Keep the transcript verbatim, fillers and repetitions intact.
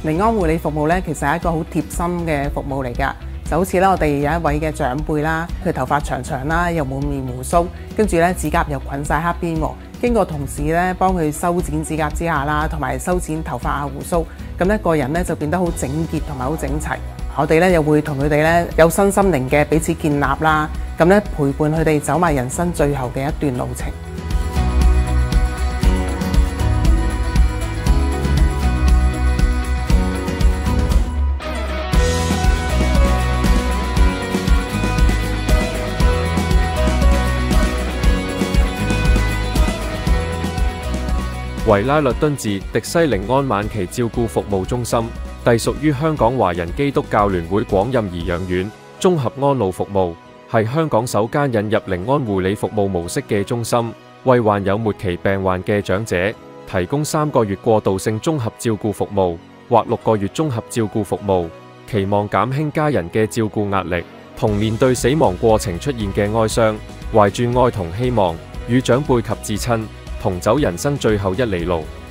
寧安護理服務咧，其實係一個好貼心嘅服務嚟㗎。就好似咧，我哋有一位嘅長輩啦，佢頭髮長長啦，又滿面鬍鬚，跟住咧指甲又滾晒黑邊喎。經過同事咧幫佢修剪指甲之下啦，同埋修剪頭髮啊胡鬚，咁咧個人咧就變得好整潔同埋好整齊。我哋咧又會同佢哋咧有身心靈嘅彼此建立啦，咁咧陪伴佢哋走埋人生最後嘅一段路程。 維拉律敦治迪西寧安晚期照顧服務中心，隸屬於香港華人基督教聯會廣蔭頤養院綜合安老服務，係香港首間引入寧安護理服務模式嘅中心，為患有末期病患嘅長者提供三個月過渡性綜合照顧服務或六個月綜合照顧服務，期望減輕家人嘅照顧壓力，同面對死亡過程出現嘅哀傷，懷住愛同希望，與長輩及至親同走人生最後一里路。